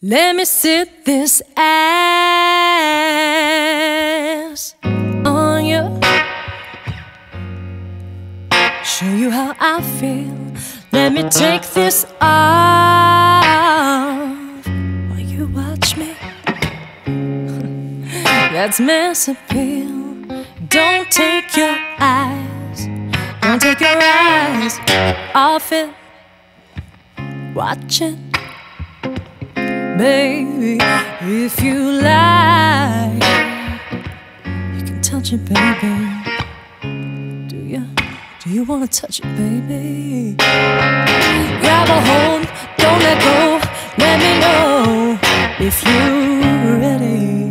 Let me sit this ass on you, show you how I feel. Let me take this off while you watch me. That's mass appeal. Don't take your eyes off it. Watch it, baby. If you like, you can touch it, baby. Do you wanna touch it, baby? Grab a hold, don't let go. Let me know if you're ready.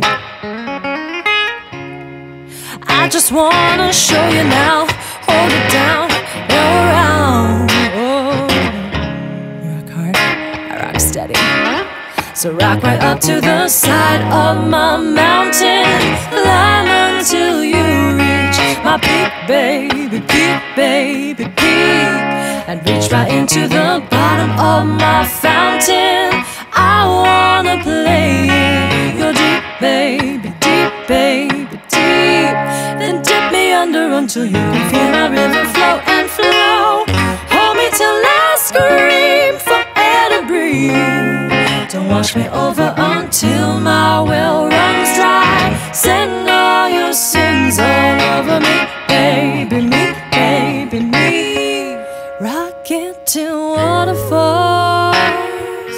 I just wanna show you now. Hold it down, go around. Oh, you rock hard, I rock steady. So rock right up to the side of my mountain. Climb until you reach my peak, baby, peak, baby, peak. And reach right into the bottom of my fountain. I wanna play in your deep, baby, deep, baby, deep. Then dip me under until you can feel my river flow and flow. Hold me till I scream for air to breathe. Don't wash me over until my well runs dry. Send all your sins all over me, baby, me, baby, me. Rock it till waterfalls.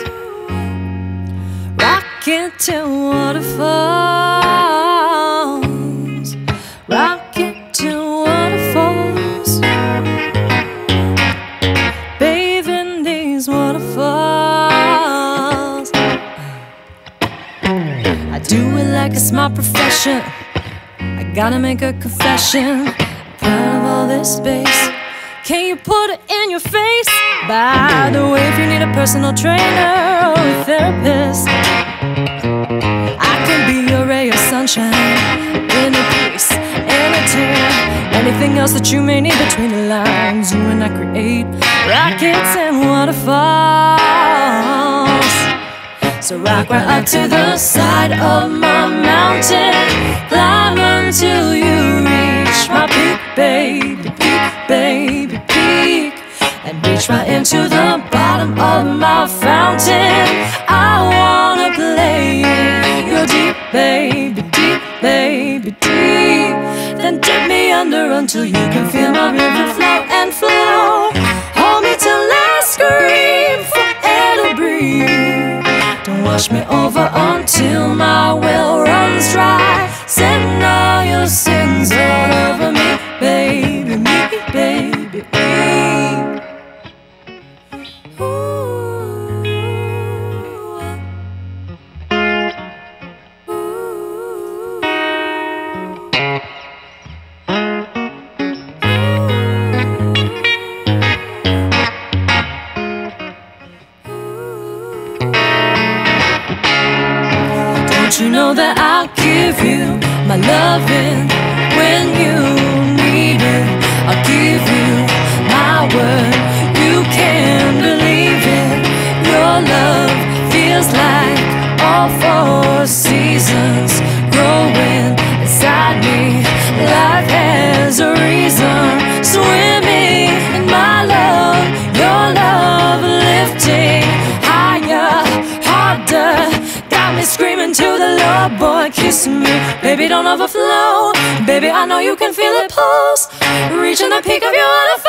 Rock it till waterfalls. Rock it till waterfalls. Bathe in these waterfalls. I do it like it's my profession. I gotta make a confession. Proud of all this space. Can you put it in your face? By the way, if you need a personal trainer or a therapist, I can be your ray of sunshine, inner peace, inner tear. Anything else that you may need between the lines, you and I create rockets and waterfalls. So rock right up to the side of my mountain. Climb until you reach my peak, baby, peak, baby, peak. And reach right into the bottom of my fountain. I wanna play in your deep, baby, deep, baby, deep. Then dip me under until you can feel my river flow and flow. Hold me till I scream for air to breathe. Don't wash me over until my well runs dry. Send all your sins all over me, baby, me, baby, me. Don't you know that I'll give you my loving when you need it? I'll give you my word, you can believe it. Your love feels like all four seasons growing inside me. Life has a reason, swimming in my love. Your love lifting higher, harder. Got me screaming to the Lord, boy, kissing me. Baby, don't overflow. Baby, I know you can feel it pulse. Reaching the peak of your waterfall.